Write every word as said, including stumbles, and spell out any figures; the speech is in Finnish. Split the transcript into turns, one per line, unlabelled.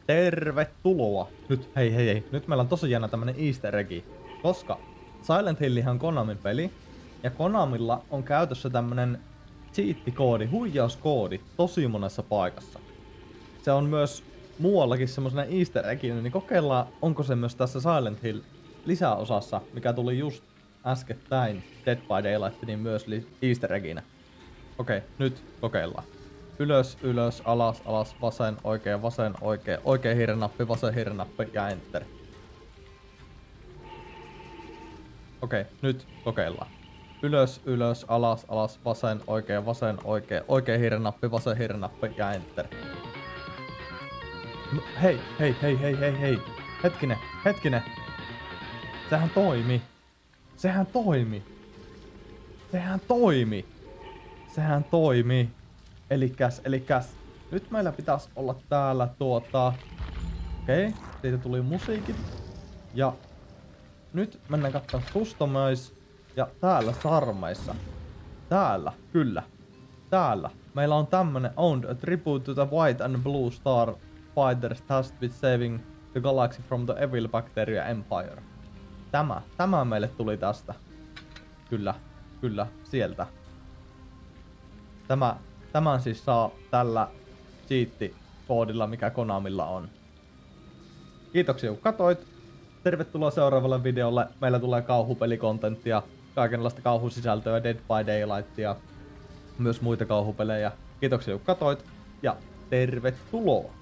Tervetuloa! Nyt, hei hei hei, nyt meillä on tosi jännä tämmönen easter eggi, koska Silent Hillihän on Konamin peli, ja Konamilla on käytössä tämmönen cheat-koodi, huijauskoodi tosi monessa paikassa. Se on myös muuallakin semmosena easter egginä, niin kokeillaan, onko se myös tässä Silent Hill lisäosassa, mikä tuli just äskettäin Dead by Daylight, niin myös easter egginä. Okei, nyt kokeillaan. Ylös, ylös, alas, alas, vasen, oikein, vasen, oikein, oikein hiirennappi, vasen hiirennappi ja enter. Okei, nyt kokeillaan. Ylös, ylös, alas, alas, vasen, oikein, vasen, oikein, oikein hiirennappi, vasen hiirennappi ja enter. No, hei, hei, hei, hei, hei, hei. Hetkinen, hetkinen. Sehän toimi. Sehän toimi. Sehän toimi. Sehän toimi. Elikäs, elikäs. Nyt meillä pitäisi olla täällä tuota... Okei, okay, siitä tuli musiikit. Ja nyt mennään katsomaan Customize. Ja täällä sarmeissa. Täällä, kyllä. Täällä. Meillä on tämmönen Owned a tribute to the White and Blue Star Fighters tasked with saving the galaxy from the evil bacteria empire. Tämä, tämä meille tuli tästä. Kyllä, kyllä, sieltä. Tämä, tämän siis saa tällä cheat-koodilla, mikä Konamilla on. Kiitoksia kun katsoit. Tervetuloa seuraavalle videolle. Meillä tulee kauhupelikontenttia, kaikenlaista kauhusisältöä, Dead by Daylightia, myös muita kauhupelejä. Kiitoksia kun katsoit ja tervetuloa!